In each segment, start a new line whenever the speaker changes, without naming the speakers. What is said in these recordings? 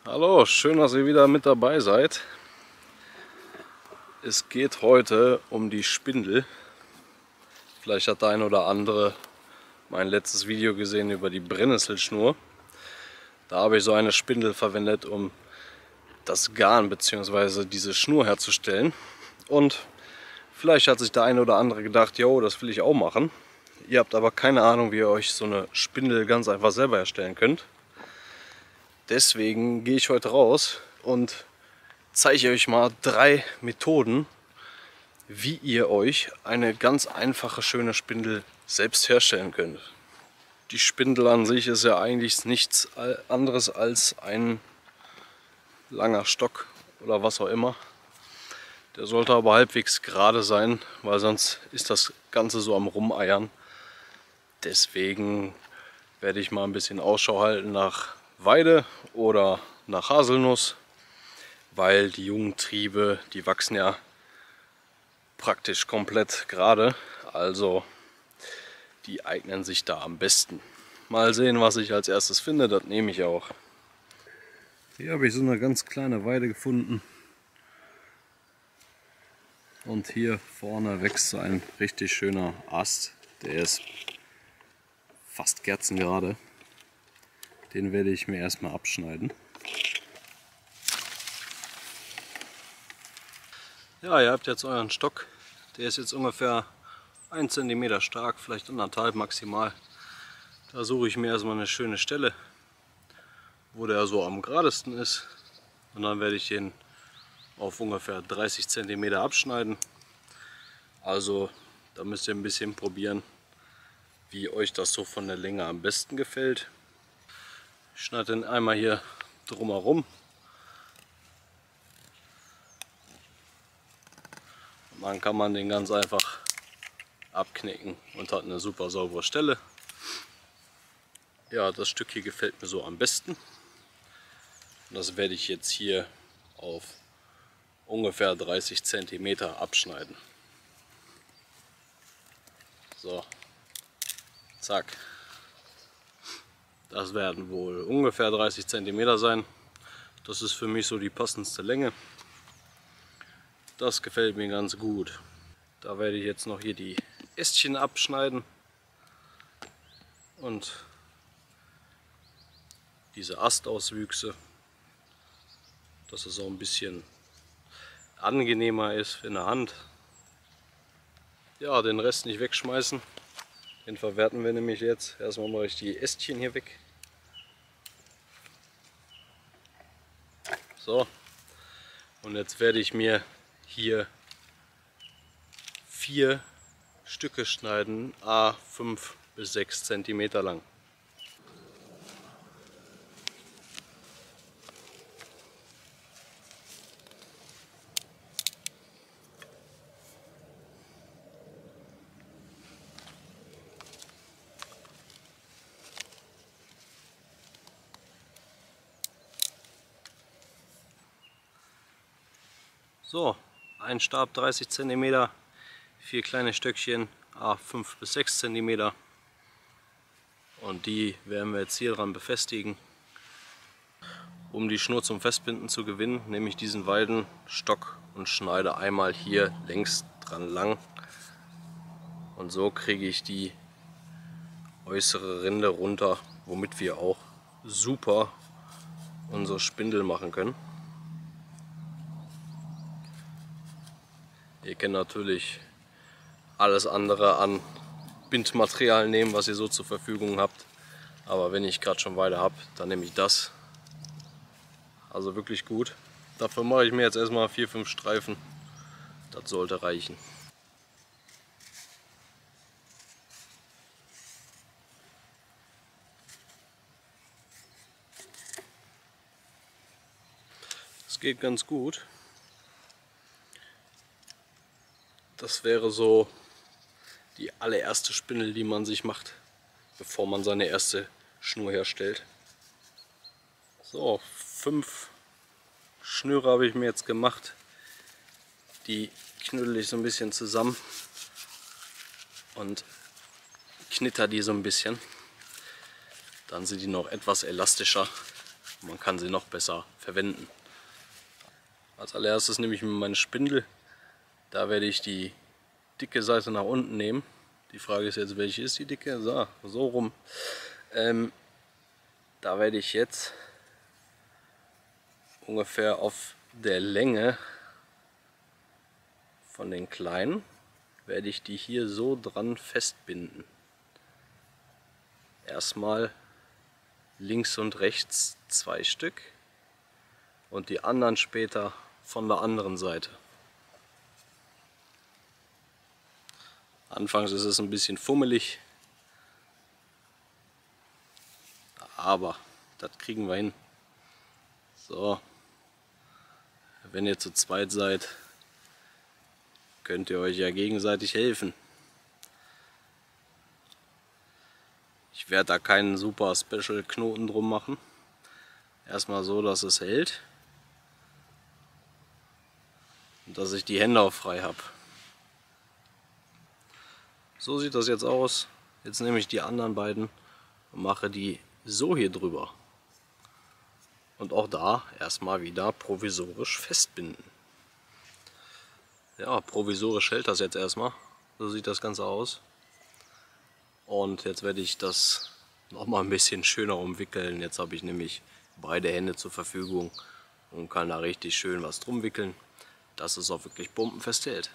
Hallo, schön, dass ihr wieder mit dabei seid. Es geht heute um die Spindel. Vielleicht hat der ein oder andere mein letztes Video gesehen über die Brennnesselschnur. Da habe ich so eine Spindel verwendet, um das Garn bzw. diese Schnur herzustellen. Und vielleicht hat sich der ein oder andere gedacht, jo, das will ich auch machen. Ihr habt aber keine Ahnung, wie ihr euch so eine Spindel ganz einfach selber erstellen könnt. Deswegen gehe ich heute raus und zeige euch mal 3 Methoden, wie ihr euch eine ganz einfache, schöne Spindel selbst herstellen könnt. Die Spindel an sich ist ja eigentlich nichts anderes als ein langer Stock oder was auch immer. Der sollte aber halbwegs gerade sein, weil sonst ist das Ganze so am Rumeiern. Deswegen werde ich mal ein bisschen Ausschau halten nach Weide oder nach Haselnuss, weil die jungen Triebe, die wachsen ja praktisch komplett gerade, also die eignen sich da am besten. Mal sehen, was ich als erstes finde, das nehme ich auch. Hier habe ich so eine ganz kleine Weide gefunden und hier vorne wächst so ein richtig schöner Ast, der ist fast kerzengerade. Den werde ich mir erstmal abschneiden. Ja, ihr habt jetzt euren Stock. Der ist jetzt ungefähr 1 cm stark, vielleicht 1,5 maximal. Da suche ich mir erstmal eine schöne Stelle, wo der so am geradesten ist. Und dann werde ich den auf ungefähr 30 cm abschneiden. Also da müsst ihr ein bisschen probieren, wie euch das so von der Länge am besten gefällt. Ich schneide den einmal hier drumherum. Und dann kann man den ganz einfach abknicken und hat eine super saubere Stelle. Ja, das Stück hier gefällt mir so am besten. Und das werde ich jetzt hier auf ungefähr 30 cm abschneiden. So, zack. Das werden wohl ungefähr 30 cm sein. Das ist für mich so die passendste Länge. Das gefällt mir ganz gut. Da werde ich jetzt noch hier die Ästchen abschneiden und diese Astauswüchse, dass es auch ein bisschen angenehmer ist in der Hand. Ja, den Rest nicht wegschmeißen. Den verwerten wir nämlich jetzt. Erstmal mache ich die Ästchen hier weg. So, und jetzt werde ich mir hier 4 Stücke schneiden, a 5 bis 6 cm lang. So, ein Stab 30 cm, 4 kleine Stöckchen, a 5 bis 6 cm. Und die werden wir jetzt hier dran befestigen. Um die Schnur zum Festbinden zu gewinnen, nehme ich diesen Weidenstock und schneide einmal hier längs dran lang. Und so kriege ich die äußere Rinde runter, womit wir auch super unsere Spindel machen können. Ihr könnt natürlich alles andere an Bindmaterial nehmen, was ihr so zur Verfügung habt. Aber wenn ich gerade schon Weide habe, dann nehme ich das. Also wirklich gut. Dafür mache ich mir jetzt erstmal 4-5 Streifen. Das sollte reichen. Es geht ganz gut. Das wäre so die allererste Spindel, die man sich macht, bevor man seine erste Schnur herstellt. So, 5 Schnüre habe ich mir jetzt gemacht. Die knüttel ich so ein bisschen zusammen und knitter die so ein bisschen. Dann sind die noch etwas elastischer Man kann sie noch besser verwenden. Als allererstes nehme ich mir meine Spindel. Da werde ich die dicke Seite nach unten nehmen. Die Frage ist jetzt, welche ist die dicke? So rum. Da werde ich jetzt ungefähr auf der Länge von den kleinen, werde ich die hier so dran festbinden. Erstmal links und rechts 2 Stück und die anderen später von der anderen Seite. Anfangs ist es ein bisschen fummelig, aber das kriegen wir hin. So, wenn ihr zu zweit seid, könnt ihr euch ja gegenseitig helfen. Ich werde da keinen super Special Knoten drum machen. Erstmal so, dass es hält und dass ich die Hände auch frei habe. So sieht das jetzt aus. Jetzt nehme ich die anderen beiden und mache die so hier drüber. Und auch da erstmal wieder provisorisch festbinden. Ja, provisorisch hält das jetzt erstmal. So sieht das Ganze aus. Und jetzt werde ich das nochmal ein bisschen schöner umwickeln. Jetzt habe ich nämlich beide Hände zur Verfügung und kann da richtig schön was drum wickeln, dass es auch wirklich bombenfest hält.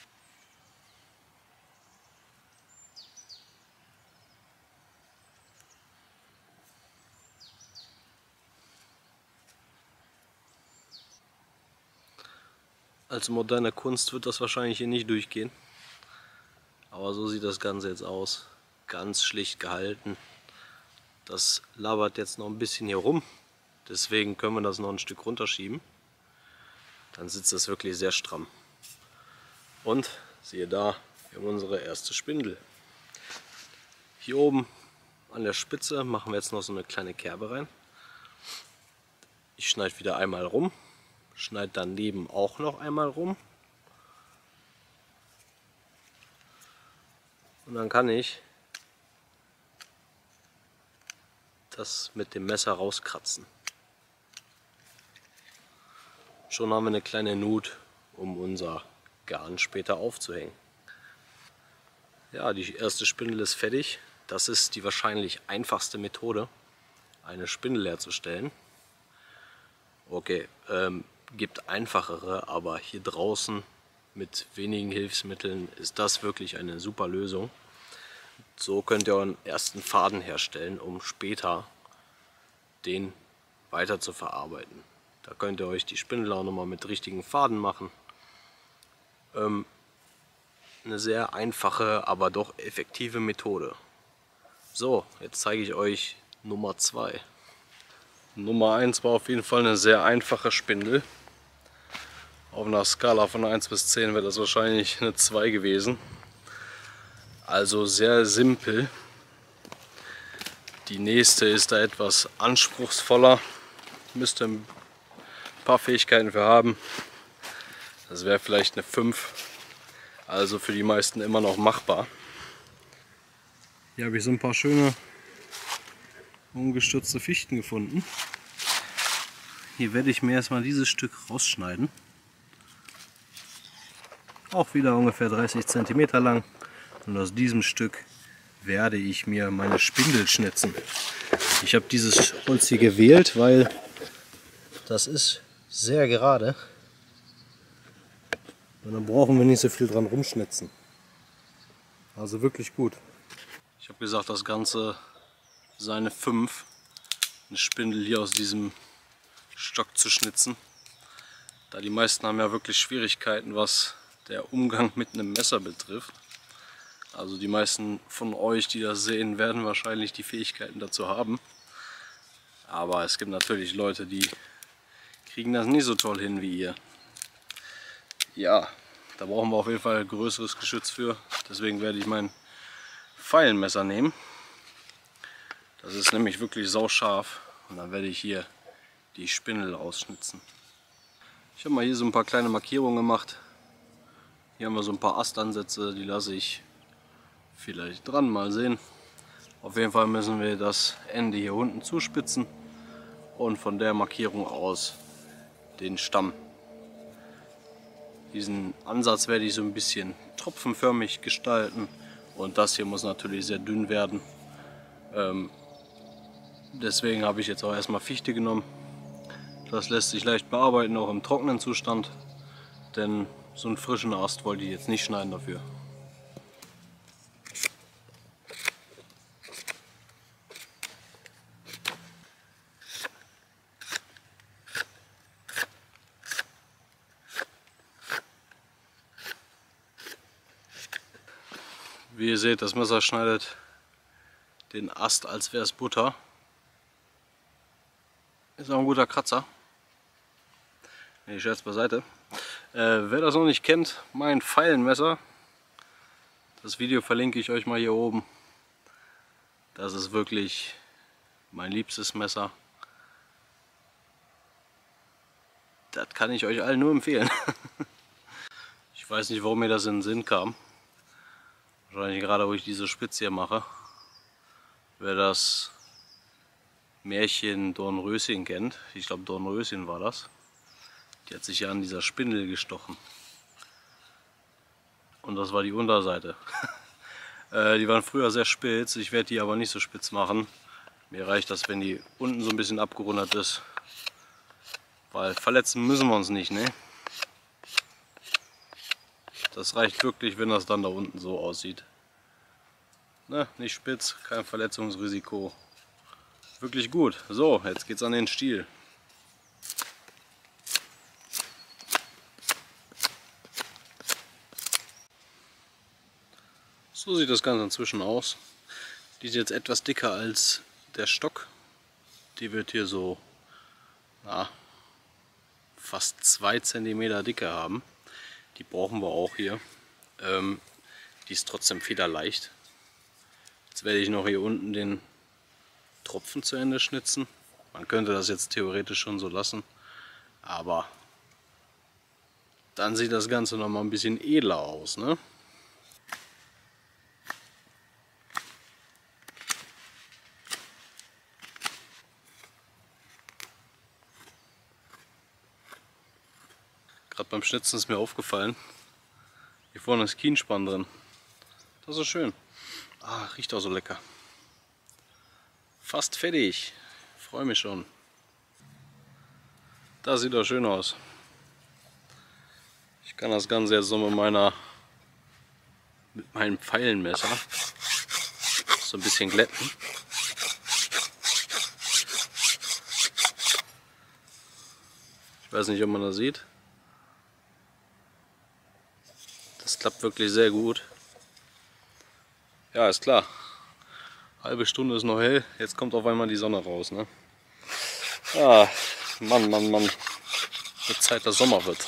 Als moderne Kunst wird das wahrscheinlich hier nicht durchgehen. Aber so sieht das Ganze jetzt aus. Ganz schlicht gehalten. Das labert jetzt noch ein bisschen hier rum. Deswegen können wir das noch ein Stück runterschieben. Dann sitzt das wirklich sehr stramm. Und siehe da, wir haben unsere erste Spindel. Hier oben an der Spitze machen wir jetzt noch so eine kleine Kerbe rein. Ich schneide wieder einmal rum. Schneide daneben auch noch einmal rum. Und dann kann ich das mit dem Messer rauskratzen. Schon haben wir eine kleine Nut, um unser Garn später aufzuhängen. Ja, die erste Spindel ist fertig. Das ist die wahrscheinlich einfachste Methode, eine Spindel herzustellen. Okay, gibt einfachere, aber hier draußen mit wenigen Hilfsmitteln ist das wirklich eine super Lösung. So könnt ihr euren ersten Faden herstellen, um später den weiter zu verarbeiten. Da könnt ihr euch die Spindel auch nochmal mit richtigen Faden machen. Eine sehr einfache, aber doch effektive Methode. So, jetzt zeige ich euch Nummer 2. Nummer 1 war auf jeden Fall eine sehr einfache Spindel. Auf einer Skala von 1 bis 10 wäre das wahrscheinlich eine 2 gewesen. Also sehr simpel. Die nächste ist da etwas anspruchsvoller. Müsst ihr ein paar Fähigkeiten für haben. Das wäre vielleicht eine 5. Also für die meisten immer noch machbar. Hier habe ich so ein paar schöne umgestürzte Fichten gefunden. Hier werde ich mir erstmal dieses Stück rausschneiden. Auch wieder ungefähr 30 cm lang. Und aus diesem Stück werde ich mir meine Spindel schnitzen. Ich habe dieses Holz hier gewählt, weil das ist sehr gerade. Und dann brauchen wir nicht so viel dran rumschnitzen. Also wirklich gut. Ich habe gesagt, das Ganze ist eine 5. Eine Spindel hier aus diesem Stock zu schnitzen. Da die meisten haben ja wirklich Schwierigkeiten, was der Umgang mit einem Messer betrifft. Also die meisten von euch, die das sehen, werden wahrscheinlich die Fähigkeiten dazu haben. Aber es gibt natürlich Leute, die kriegen das nicht so toll hin wie ihr. Ja, da brauchen wir auf jeden Fall ein größeres Geschütz für. Deswegen werde ich mein Pfeilenmesser nehmen. Das ist nämlich wirklich sauscharf. Und dann werde ich hier die Spindel ausschnitzen. Ich habe mal hier so ein paar kleine Markierungen gemacht. Hier haben wir so ein paar Astansätze, die lasse ich vielleicht dran, mal sehen. Auf jeden Fall müssen wir das Ende hier unten zuspitzen und von der Markierung aus den Stamm. Diesen Ansatz werde ich so ein bisschen tropfenförmig gestalten und das hier muss natürlich sehr dünn werden. Deswegen habe ich jetzt auch erstmal Fichte genommen. Das lässt sich leicht bearbeiten, auch im trockenen Zustand, denn so einen frischen Ast wollte ich jetzt nicht schneiden dafür. Wie ihr seht, das Messer schneidet den Ast, als wäre es Butter. Ist auch ein guter Kratzer. Nee, Scherz beiseite. Wer das noch nicht kennt, mein Pfeilenmesser. Das Video verlinke ich euch mal hier oben. Das ist wirklich mein liebstes Messer. Das kann ich euch allen nur empfehlen. Ich weiß nicht, warum mir das in den Sinn kam. Wahrscheinlich gerade, wo ich diese Spitze hier mache. Wer das Märchen Dornröschen kennt, ich glaube Dornröschen war das, die hat sich ja an dieser Spindel gestochen. Und das war die Unterseite. Die waren früher sehr spitz, ich werde die aber nicht so spitz machen. Mir reicht das, wenn die unten so ein bisschen abgerundet ist. Weil verletzen müssen wir uns nicht, ne? Das reicht wirklich, wenn das dann da unten so aussieht. Ne, nicht spitz, kein Verletzungsrisiko. Wirklich gut. So, jetzt geht's an den Stiel. So sieht das Ganze inzwischen aus. Die ist jetzt etwas dicker als der Stock. Die wird hier so fast 2 cm dicker haben. Die brauchen wir auch hier. Die ist trotzdem federleicht. Jetzt werde ich noch hier unten den Tropfen zu Ende schnitzen. Man könnte das jetzt theoretisch schon so lassen, aber dann sieht das Ganze noch mal ein bisschen edler aus, ne? Gerade beim Schnitzen ist mir aufgefallen, hier vorne ist Kienspann drin. Das ist schön. Ah, riecht auch so lecker. Fast fertig. Freue mich schon. Das sieht doch schön aus. Ich kann das Ganze jetzt so mit meinem Pfeilenmesser so ein bisschen glätten. Ich weiß nicht, ob man das sieht. Das klappt wirklich sehr gut. Ja, ist klar. Halbe Stunde ist noch hell, jetzt kommt auf einmal die Sonne raus, ne? Ah, Mann, Mann, Mann. Wird Zeit, dass Sommer wird.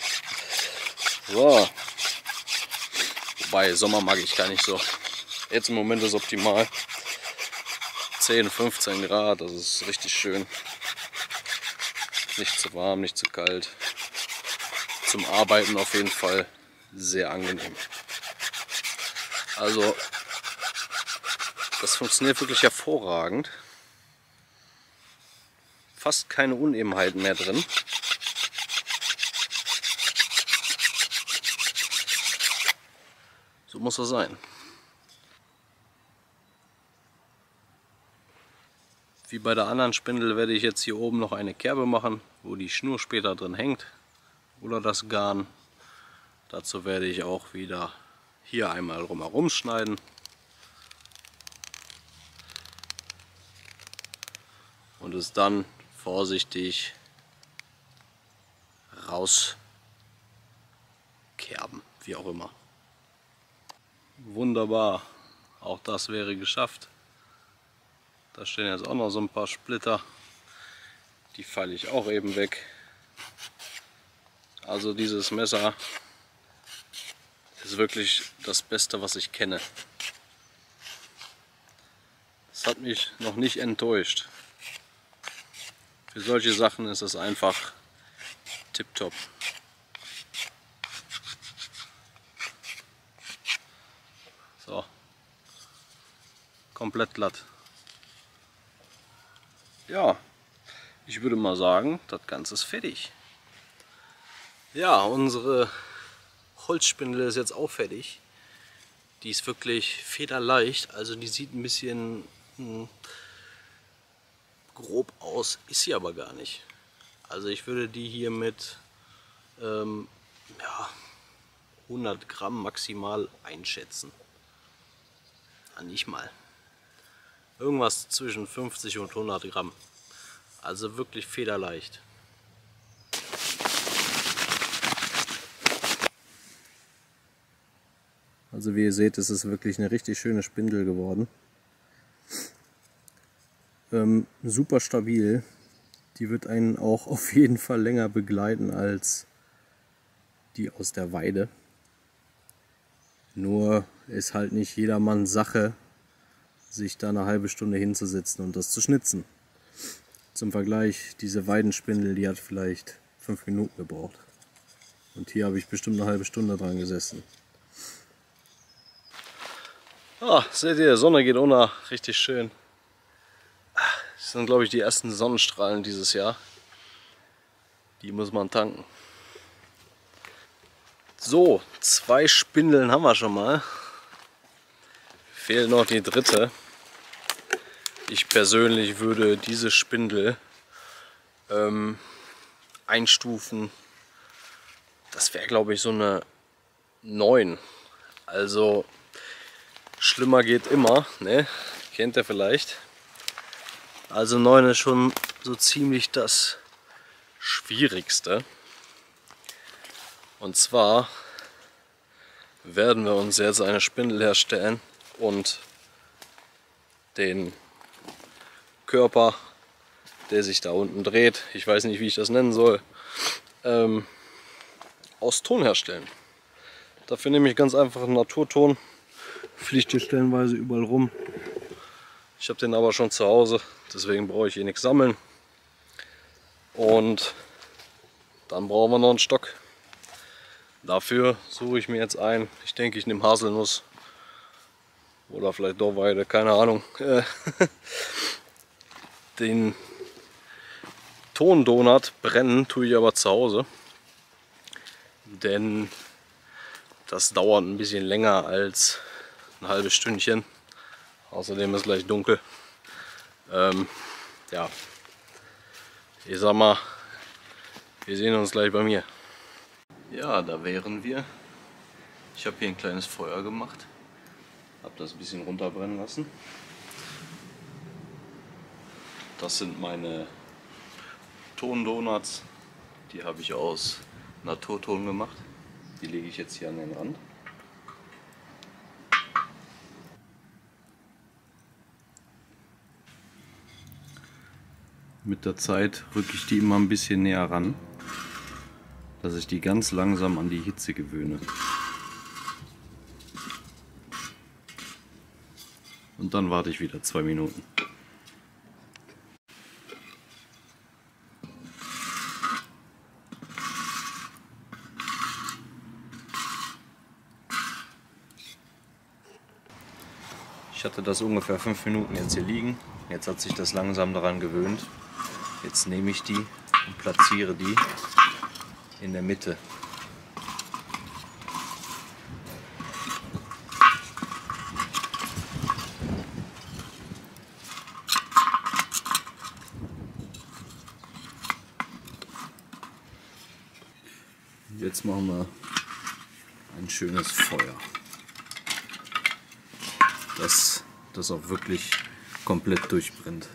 So. Wobei, Sommer mag ich gar nicht so. Jetzt im Moment ist optimal. 10, 15 Grad, das ist richtig schön. Nicht zu warm, nicht zu kalt. Zum Arbeiten auf jeden Fall sehr angenehm. Also, das funktioniert wirklich hervorragend. Fast keine Unebenheiten mehr drin. So muss das sein. Wie bei der anderen Spindel werde ich jetzt hier oben noch eine Kerbe machen, wo die Schnur später drin hängt. Oder das Garn. Dazu werde ich auch wieder hier einmal drumherum schneiden. Und es dann vorsichtig rauskerben, wie auch immer. Wunderbar, auch das wäre geschafft. Da stehen jetzt auch noch so ein paar Splitter, die falle ich auch eben weg. Also dieses Messer ist wirklich das Beste, was ich kenne. Es hat mich noch nicht enttäuscht. Für solche Sachen ist es einfach tipptopp. So, komplett glatt. Ja, ich würde mal sagen, das Ganze ist fertig. Ja, unsere Holzspindel ist jetzt auch fertig. Die ist wirklich federleicht, also die sieht ein bisschen grob aus, ist sie aber gar nicht. Also ich würde die hier mit ja, 100 Gramm maximal einschätzen. Ja, nicht mal. Irgendwas zwischen 50 und 100 Gramm. Also wirklich federleicht. Also wie ihr seht, ist es wirklich eine richtig schöne Spindel geworden. Super stabil. Die wird einen auch auf jeden Fall länger begleiten als die aus der Weide. Nur ist halt nicht jedermanns Sache, sich da eine halbe Stunde hinzusetzen und das zu schnitzen. Zum Vergleich, diese Weidenspindel, die hat vielleicht 5 Minuten gebraucht. Und hier habe ich bestimmt eine halbe Stunde dran gesessen. Ah, seht ihr, die Sonne geht unter, richtig schön. Das sind, glaube ich, die ersten Sonnenstrahlen dieses Jahr. Die muss man tanken. So, 2 Spindeln haben wir schon mal. Fehlt noch die dritte. Ich persönlich würde diese Spindel einstufen. Das wäre, glaube ich, so eine 9. Also schlimmer geht immer, ne? Kennt ihr vielleicht. Also 9 ist schon so ziemlich das Schwierigste. Und zwar werden wir uns jetzt eine Spindel herstellen und den Körper, der sich da unten dreht, ich weiß nicht, wie ich das nennen soll, aus Ton herstellen. Dafür nehme ich ganz einfach einen Naturton, fliegt hier stellenweise überall rum. Ich habe den aber schon zu Hause, deswegen brauche ich hier nichts sammeln. Und dann brauchen wir noch einen Stock. Dafür suche ich mir jetzt ein, ich denke, ich nehme Haselnuss oder vielleicht Dorweide, keine Ahnung. Den Tondonut brennen tue ich aber zu Hause, denn das dauert ein bisschen länger als ein halbes Stündchen. Außerdem ist gleich dunkel. Ja, ich sag mal, wir sehen uns gleich bei mir. Ja, da wären wir. Ich habe hier ein kleines Feuer gemacht, habe das ein bisschen runterbrennen lassen. Das sind meine Tondonuts, die habe ich aus Naturton gemacht. Die lege ich jetzt hier an den Rand. Mit der Zeit rücke ich die immer ein bisschen näher ran, dass ich die ganz langsam an die Hitze gewöhne. Und dann warte ich wieder 2 Minuten. Ich hatte das ungefähr 5 Minuten jetzt hier liegen. Jetzt hat sich das langsam daran gewöhnt. Jetzt nehme ich die und platziere die in der Mitte. Jetzt machen wir ein schönes Feuer, dass das auch wirklich komplett durchbrennt.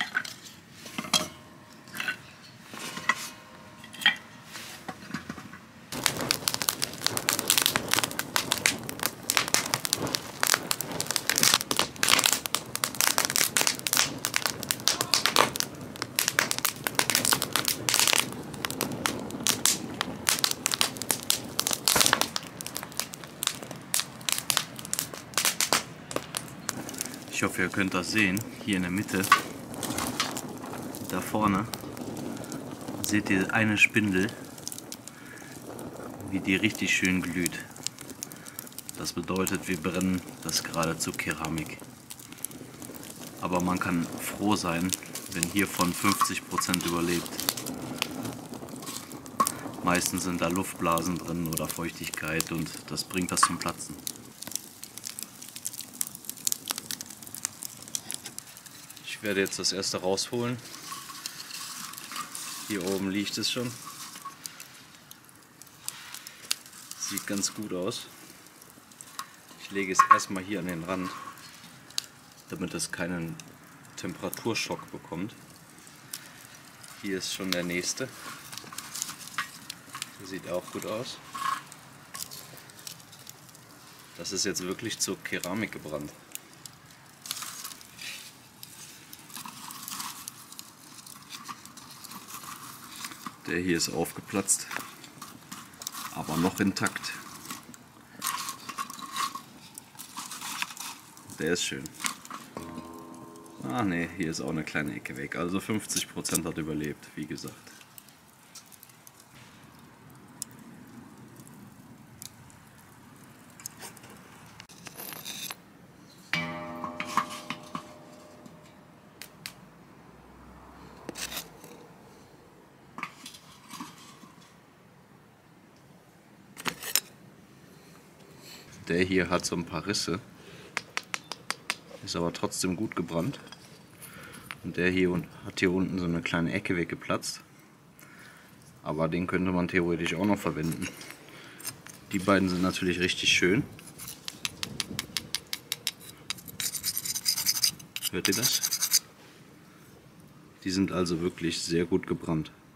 Ich hoffe, ihr könnt das sehen. Hier in der Mitte, da vorne, seht ihr eine Spindel, wie die richtig schön glüht. Das bedeutet, wir brennen das geradezu Keramik. Aber man kann froh sein, wenn hiervon 50% überlebt. Meistens sind da Luftblasen drin oder Feuchtigkeit und das bringt das zum Platzen. Ich werde jetzt das erste rausholen. Hier oben liegt es schon. Sieht ganz gut aus. Ich lege es erstmal hier an den Rand, damit es keinen Temperaturschock bekommt. Hier ist schon der nächste. Der sieht auch gut aus. Das ist jetzt wirklich zur Keramik gebrannt. Der hier ist aufgeplatzt, aber noch intakt. Der ist schön. Ah ne, hier ist auch eine kleine Ecke weg. Also 50% hat überlebt, wie gesagt. Der hier hat so ein paar Risse, ist aber trotzdem gut gebrannt. Und der hier hat hier unten so eine kleine Ecke weggeplatzt. Aber den könnte man theoretisch auch noch verwenden. Die beiden sind natürlich richtig schön. Hört ihr das? Die sind also wirklich sehr gut gebrannt.